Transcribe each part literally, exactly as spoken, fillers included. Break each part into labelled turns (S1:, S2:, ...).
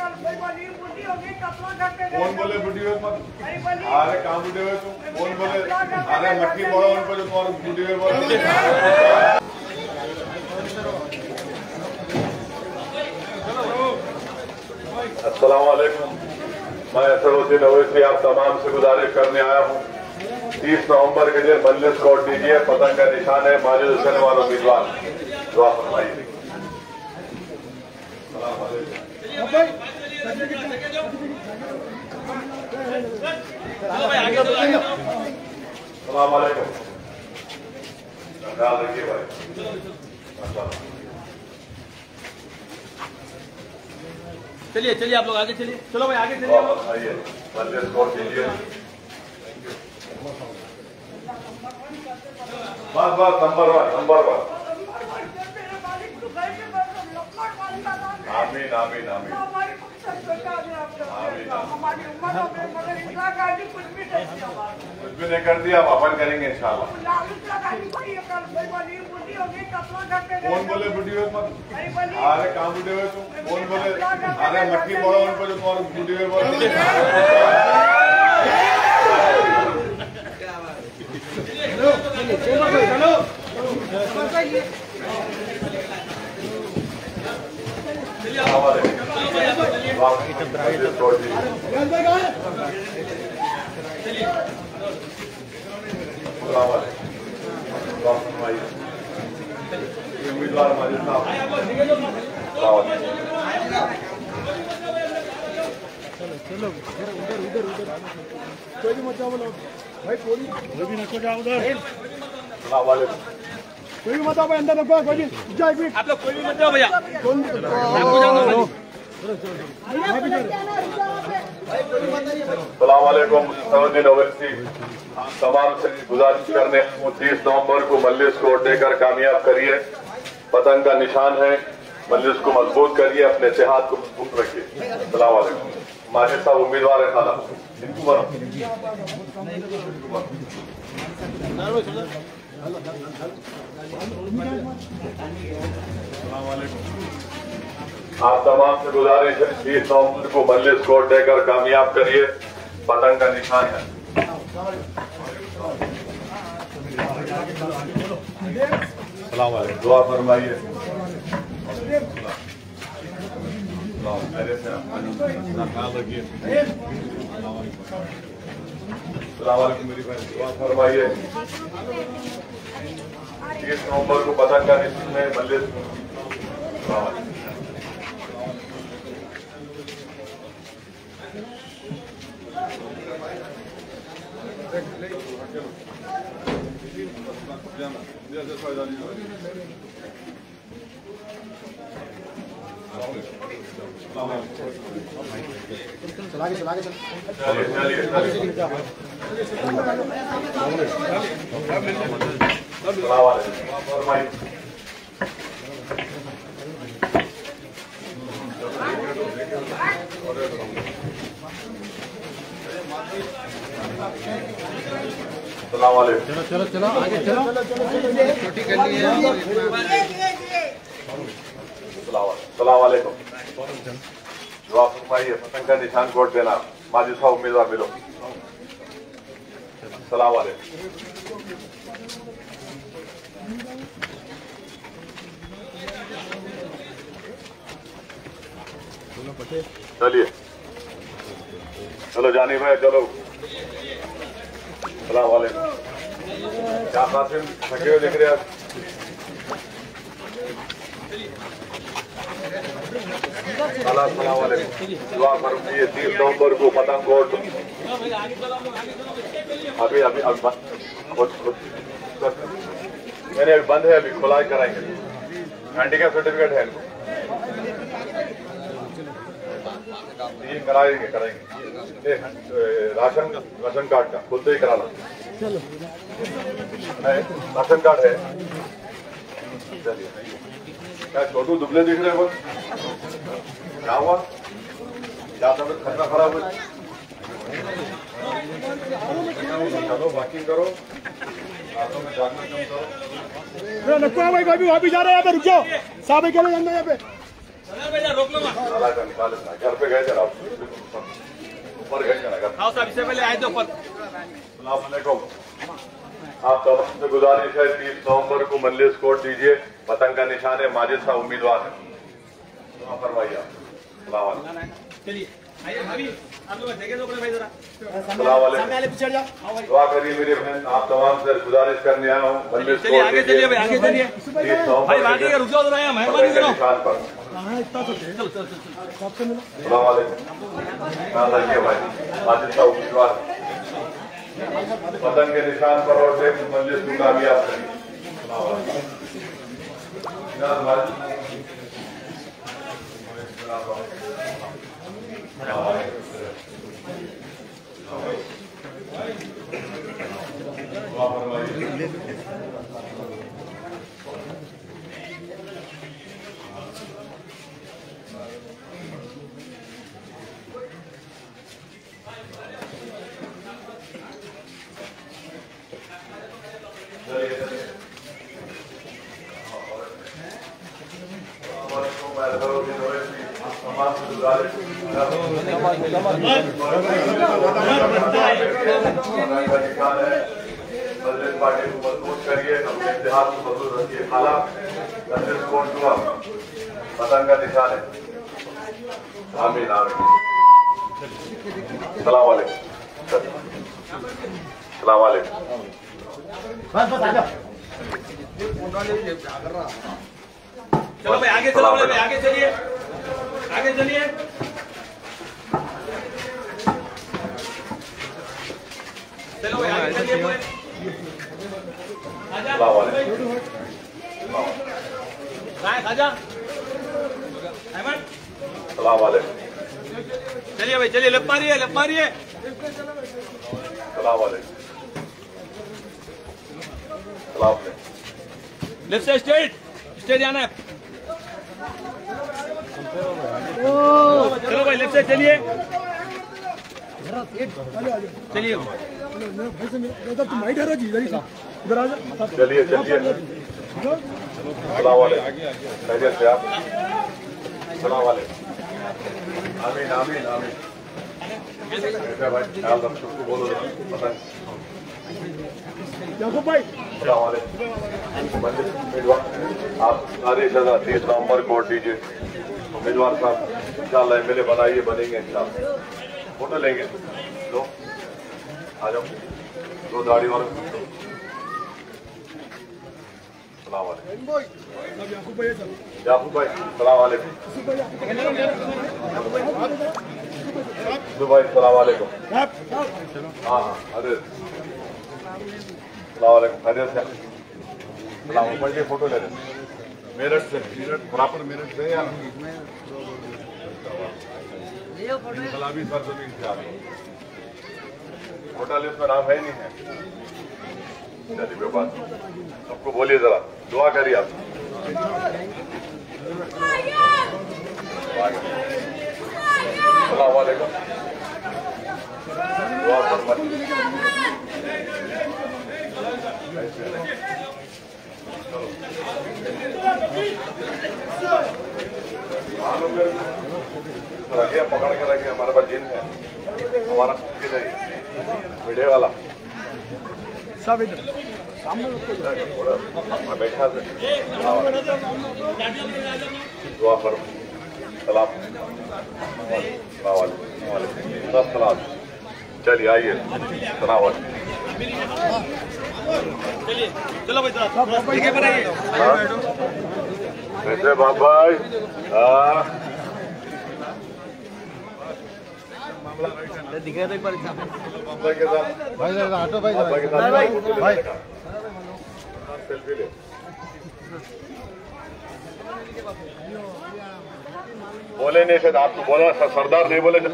S1: कौन बोले बुढ़ी हुए मत? अरे कहाँ बुढ़े हुए तुम? कौन बोले? अरे मट्टी बोलो उनको जो तुम्हारे बुढ़ी हुए बोले। अस्सलाम वालेकुम। मैं असरुद्दीन ओवैसी आप तमाम से गुजारिश करने आया हूँ, तीस नवंबर के दिन मजलिस को दीजिए, पतंग का निशान है माजिद हुसैन वाला उम्मीदवार, दुआ फरमाइए। सलाम वालेकुम, ख्याल रखिए भाई।
S2: चलिए चलिए आप लोग आगे चलिए, चलो भाई आगे चलिए,
S1: आइए मजलिस को दीजिए। बस बस नंबर वन नंबर वन। आमीन आमीन आमीन कुछ भी नहीं कर दिया, आप अपन करेंगे इंशाल्लाह। कौन बोले बुढ़ी हुए मत? अरे कहाँ बुढ़े हुए तुम? कौन बोले? अरे मट्टी बोलो उनको जो तुम्हारे बुढ़ी हुए बोले। उम्मीदवार हमारे साथ
S3: चलो उधर उधर उधर कोई भी मत जाओ भाई, कोई भी नको जाओ उधर, कोई भी मत आओ भाई, अंदर नको, कोई भी जाओ, एक
S2: आप लोग कोई भी मत जाओ भैया,
S1: सलाम वालेकुम। असरुद्दीन ओवैसी तमाम से गुजारिश करने तीस नवंबर को मजलिस को देकर कामयाब करिए, पतंग का निशान है, मजलिस को मजबूत करिए, अपने सेहत को मजबूत रखिए। सलाम वालेकुम। माजिद साहब उम्मीदवार है खाना, इनको बनो। आप तमाम से गुजारिश है, तीस नवंबर को मजलिस को देकर कामयाब करिए, पतंग का निशान है। सलाम वालेकुम, दुआ फरमाइए। सलाम वालेकुम मेरी बहन, दुआ फरमाइए। तीस नवंबर को पतंग का निशान है मजलिस।
S3: चला के चला के चल चलो चलो चलो आगे चलो, छोटी करनी है।
S1: सलाम वालेकुम, दुआ फरमाइए, पतंग का निशान कोट देना, माजिद साहब उम्मीदवार मिलो। सलाम वालेकुम। चलिए चलो जानी भाई, चलो। सलाम वालेकुम। क्या कासिम थके हुए दिख रहे हैं? सलाम वालेकुम, दुआ फरमाइए, तीस नवंबर को पतंग कोट। अभी अभी अभी मैंने अभी बंद है, अभी खुलाई कराएंगे। हैंडीकैप सर्टिफिकेट है इनको, ये कराएंगे कराएंगे राशन राशन कार्ड का खुद से ही कराना। राशन कार्ड है। चलिए, क्या छोटू दुबले दिख रहे हो? क्या हुआ? क्या तबियत खतरा खराब हुई? चलो वॉकिंग करो, रातों में जागना कम करो।
S3: नको भाई, भाई वहाँ भी जा रहे हैं, यहाँ पे रुक जाओ, साहब के लिए जाना यहाँ पे।
S2: रोक लो,
S1: निकाले घर पे गए
S2: आओ साहब, इससे पहले आए थे ऊपर।
S1: अस्सलामुअलैकुम। आप तमाम से गुजारिश है तीस नवंबर को मजलिस कोर्ट दीजिए। पतंग का निशान है, माजिद साहब उम्मीदवार है। दुआ फरमाइए आप।
S2: चलिए आइए भाभी, आप लोग जगह दो भाई जरा।
S1: दुआ करिए मेरे बहन, आप तमाम से गुजारिश करने आया हूँ मजलिस
S2: चलिए
S1: कोर्ट
S2: आगे चलिए भाई, आगे चलिए
S1: तीस नवंबर
S2: भाई, आगे रुक जाओ जरा, यहाँ मेहरबानी
S1: पतंग के
S2: करो।
S1: निशान पर।
S3: हाँ इतना तो दे।
S2: चलो चलो चलो।
S3: सबसे मिलो।
S1: अस्सलामुअलैकुम। हाँ लगिए भाई, माजिद साहब उम्मीदवार है। पतंग के निशान पर और से मजलिस को कामयाब करिए। पार्टी को मजबूत करिए, अपने इतिहास को मजबूत रखिए। खाला पतंग का निशान है। आमीन आमीन। सलाम वालेकुम। सलाम वालेकुम।
S2: चलो भाई आगे चलो भाई, आगे चलिए, आगे चलिए। चलो भाई आगे चलिए पूरे। आजा आजा अहमद।
S1: सलाम वालेकुम।
S2: चलिए भाई चलिए, लप मारिए लप मारिए।
S1: सलाम वालेकुम। सलाम वालेकुम।
S2: लेफ्ट से स्ट्रेट स्ट्रेट जाना है। चलो भाई लेफ्ट से चलिए, चलिए
S3: भाई से मिलो। इधर तुम नहीं ठहरो जी, इधर ही से। इधर आ जा।
S1: चलिए चलिए। सलाम वालेकुम। खैरियत से आप? सलाम वालेकुम। आमीन आमीन आमीन। ऐसा भाई ख्याल रखो, उसको बोलो पतंग।
S3: याकूब भाई।
S1: सलाम वालेकुम। उम्मीदवार आप सारे जगह तीस नवंबर कोर्ट दीजिए। उम्मीदवार साहब इंशाल्लाह एम एल ए बनाइए, बनेंगे इंशाल्लाह। फोटो लेंगे दो, आ जाओ दो दाढ़ी वाले। सलाम वालेकुम।
S3: याकूब भाई चलो।
S1: याकूब भाई सलाम वालेकुम। भाई सलाम वालेकुम। हाँ हाँ अरे सलाम वालेकुम। खैरियत से? सलाम वालेकुम। फोटो ले रहे मेरठ से, मेरठ प्रॉपर मेरठ से या गुलाबी सर जमीन से आप होटल लिस्ट में नाम है ही नहीं है। चलिए कोई बात, सबको बोलिए जरा, दुआ करिए आप। सलाम वालेकुम। दुआ फरमाइए। रखिए, पकड़ के रखिए, हमारे पास जिन है, हमारा किधर वीडियो वाला
S3: सब इधर सामने
S1: बैठा से दुआ फर। सलाम सलाम। चलिए आइए। सलाम वालेकुम।
S2: चलिए चलो भाई जरा जगह पर आइए।
S1: कैसे बाप भाई? हाँ
S2: दिखा दो एक बार
S1: भाई के साथ,
S3: भाई ऑटो भाई
S1: भाई के साथ
S3: भाई भाई
S1: सेल्फी ले। बोले नहीं शायद आपको बोला, सरदार नहीं बोले।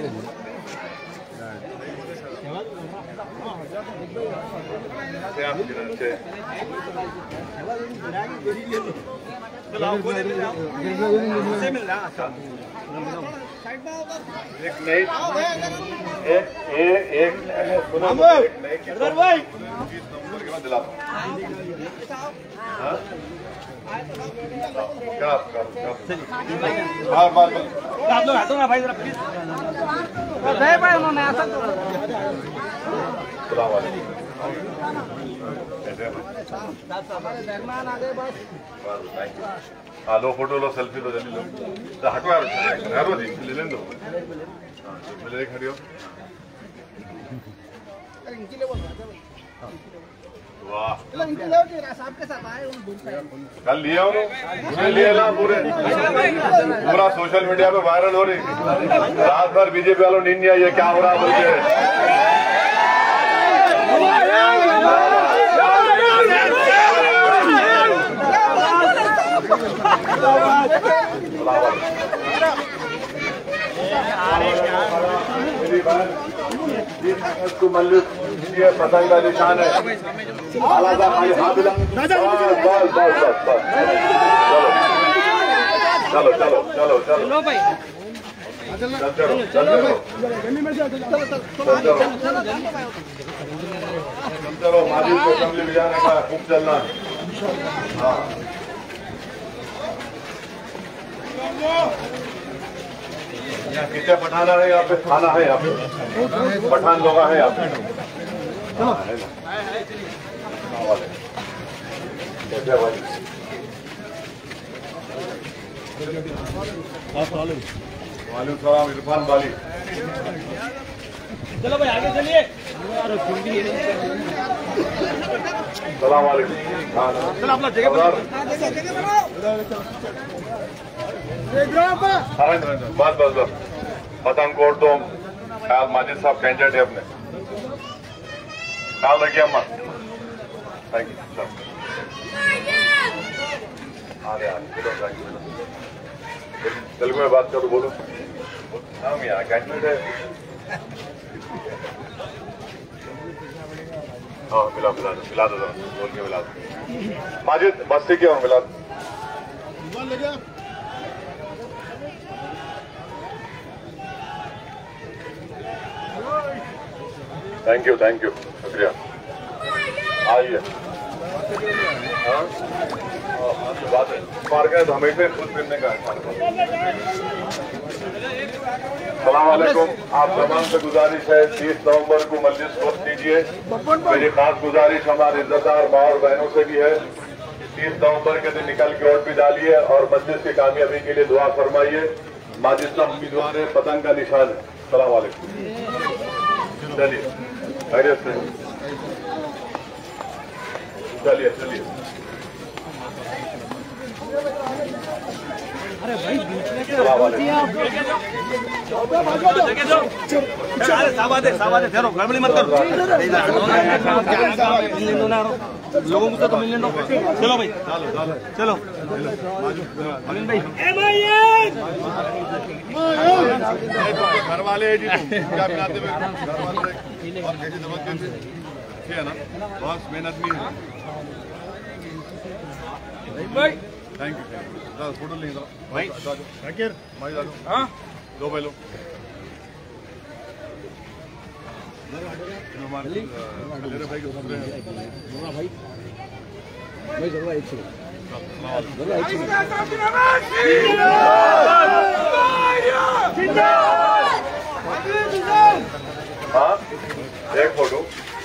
S1: एक नहीं एक एक एक सुनो एक नहीं
S2: भाई
S1: दिला बार बार
S2: आप लोग हटो ना भाई जरा प्लीज।
S3: उन्होंने ऐसा
S1: हाँ लो फोटो लो सेल्फी लो जल्दी लो तो हटो यार यारो जी ले लें दो ले ले खड़ी हो वाह कल लिए उन्होंने लिए ना पूरे पूरा सोशल मीडिया पे वायरल हो रही रात भर बीजेपी वालों नींद नहीं आई है क्या हो रहा बोल के इसको मल्लू ये पतंग का निशान है आलादा हाथ मिला बस बस बस बस बस चलो चलो चलो चलो चलो भाई चलो चलो चलो माजी को असेंबली में जाने का खूब चलना हाँ यहाँ कितने पठाना है यहाँ पे खाना है यहाँ पे पठान लोग हैं यहाँ पे कैसे भाई वालेकुम सलाम इरफान वाली
S2: चलो भाई आगे चलिए
S1: सलाम वालेकुम
S2: चलो अपना जगह
S1: बस बस बस पतंग कोट दो ख्याल माजिद साहब कैंडिडेट है अपने ख्याल रखिए अम्मा थैंक यू सर आ रहे आ रहे तेलुगु में बात करो बोलो हम यहाँ कैंडिडेट है हाँ मिला मिला दो मिला दो बोल के मिला दो माजिद मस्ती क्यों मिला दो थैंक यू थैंक यू शुक्रिया आइए हाँ बात है पार्क है तो हमेशा खुद फिरने का है सलाम वालेकुम आप तमाम से गुजारिश है तीस नवंबर को मस्जिद वक्त कीजिए मेरी खास गुजारिश हमारे इज्जतदार माँ और बहनों से भी है तीस नवंबर के दिन निकल के वोट भी डालिए और मस्जिद की कामयाबी के लिए दुआ फरमाइए माजिद साहब उम्मीदवार है पतंग का निशान है सलाम वालेकुम चलिए खैरियत से चलिए चलिए
S3: अरे भाई बीच में
S2: अरे साबादे साबादे ठहरो गड़बड़ी मत करो लोगों को तो मिलने दो चलो भाई चलो अमीन भाई
S1: घर वाले क्या बनाते घर वाले और कैसे दबा है ना बस मेहनत भी है
S2: भाई
S1: थैंक यू फोटो लेंगे भाई भाई
S2: हाँ
S1: दो भाई लो भाई के दूसरे
S3: भाई भाई जरूर एक सेकंड
S1: हाँ एक फोटो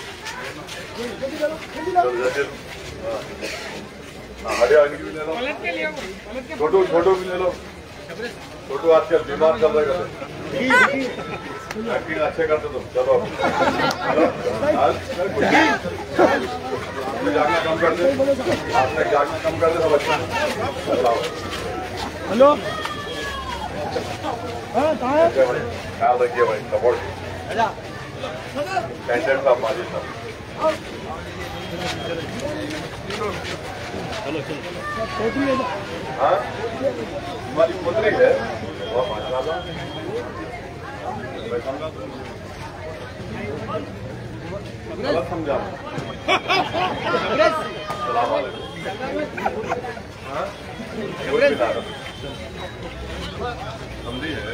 S1: हरिया इनकी भी ले लो छोटू छोटू भी ले लो छोटू आजकल बीमार चल रहे एक्टिंग अच्छे करते तुम चलो जागना कम कर दे आपने जागना कम कर दे सब अच्छा
S3: हेलो हाँ कहाँ है
S1: ख्याल रखिए भाई सपोर्ट कैंडिडेट साहब माजिद साहब हाँ हमारी पुत्री है गलत समझा सलाम वालेकुम हाँ समझी है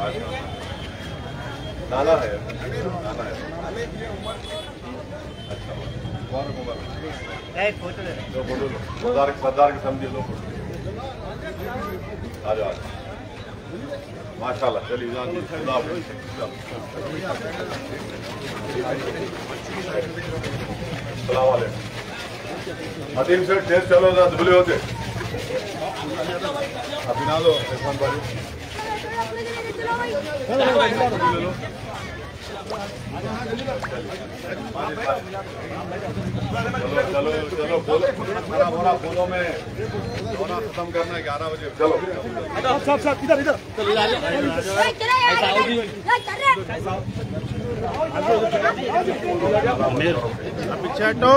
S1: नाना है नाना है अच्छा और फोटो ले लो फोटो लो सरदार सरदार की समझिए लो फोटो आ जाओ माशाल्लाह। चलिए सलाम वालेकुम। हतीम से टेस्ट चलो ना दुबले होते अभी ना लो इरफान भाई चलो चलो चलो बोलो मेरा बोला बोलो में बोला खत्म करना है ग्यारह बजे। चलो
S3: साहब साहब इधर इधर पीछे हटो।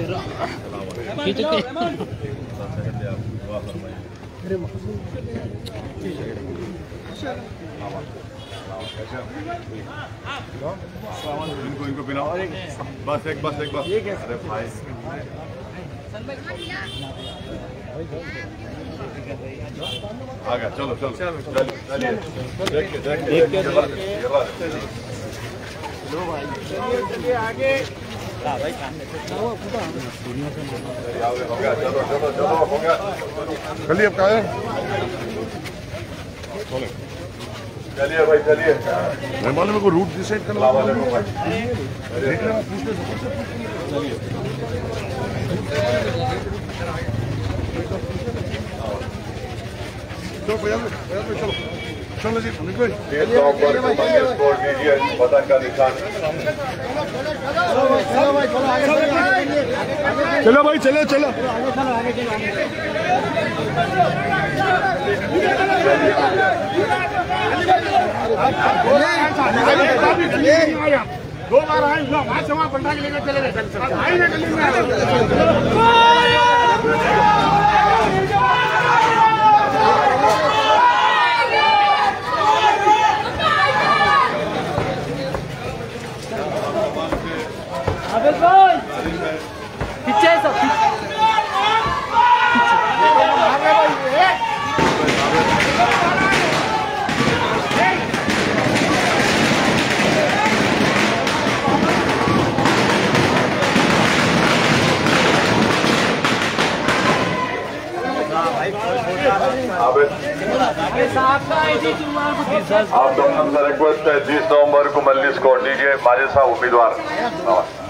S1: इनको इनको बिना बस एक बस एक बस। अरे भाई आ गया। चलो चलो चलिए देखिए देखिए
S3: आगे
S1: हो गया। चलो चलो चलो हो गया। चलिए अब कहा चलिए भाई चलिए।
S3: मैं मालूम मेरे को रूट डिसाइड करना
S1: वाले भाई
S3: चलो भैया चलो चलो जी निकलो।
S1: नवंबर को मंदिर छोड़ दीजिए वतन का निशान।
S3: चलो भाई चलो चलो दो बार आए वहां से वहां पलटा के लेकर चले गए। आई ना गली में
S2: पीछे सब
S1: आप दोनों से रिक्वेस्ट है तीस नवंबर को मजलिस को दीजिए माजे साहब उम्मीदवार।